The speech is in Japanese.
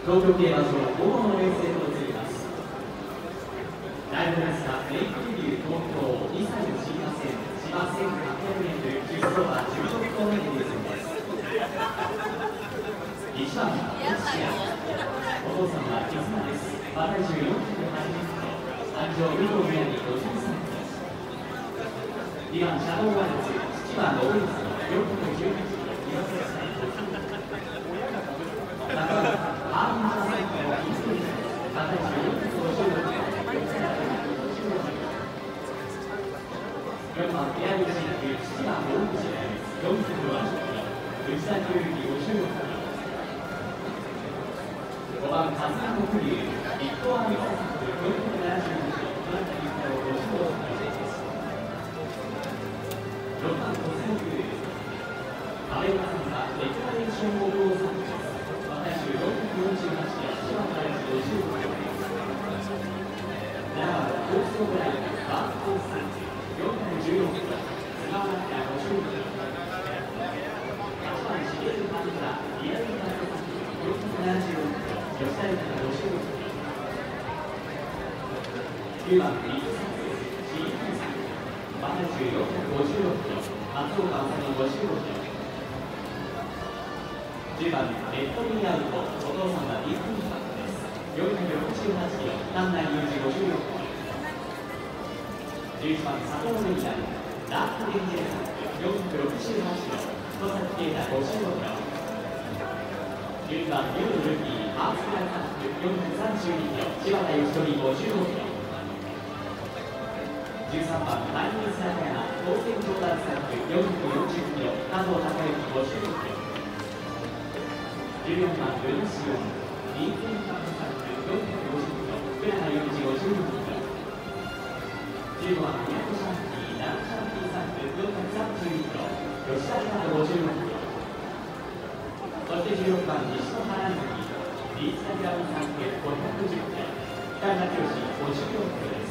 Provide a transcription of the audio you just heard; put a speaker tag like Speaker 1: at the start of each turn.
Speaker 1: 東京競馬場午後のレースへと移ります。第5レースはメイクリビュー東京2歳の新馬戦芝 1800m 出走馬16頭目のレースです。1番ロシア、お父さんは絆です。馬体重480キロ、誕生2頭目に53キロ。2番シャドウワイズ、父はノブリスの418キロ、岩崎さんハーミングサイトのインストリート、馬体重456キロ、4番エアリーシーク、父は大口です。440キロ、内田裕之56キロ。5番カズナコクリュー、一等アミササク472キロ、トランタリッタを55キロです。6番コスモクルー、阿部岡さんはデクラレーションを要参加です。馬体重448キロ、芝から55キロです。7番コーストブライン、バースコース414キロ、菅原から50キロ。8番シゲルパンダ、リアルパンダサク476キロ、吉田裕から55キロ。9番リーグサクシーズンサク、馬体重456キロ、松岡麻美55キロ。10番レッドミーアウト、お父さんはディズニーパックです。468キロ、丹内裕二56キロ。11番佐藤メイヤー、ダークデンジェルサック468キロ、野崎啓太55キロ。12番ニュールーキー、ハーツクライサック432キロ、柴田義則55キロ。13番マイニース中山、当選ジョーダンサック440キロ、加藤孝之55キロ。14番ルナシオン、リンケンカップサック450キロ、福永祐一52キロ。15番宮古シャンティ、ランシャンティサック432キロ、吉田ひなと56キロ。そして16番西野原月、リーチタグラムサック510キロ、北村清54キロです。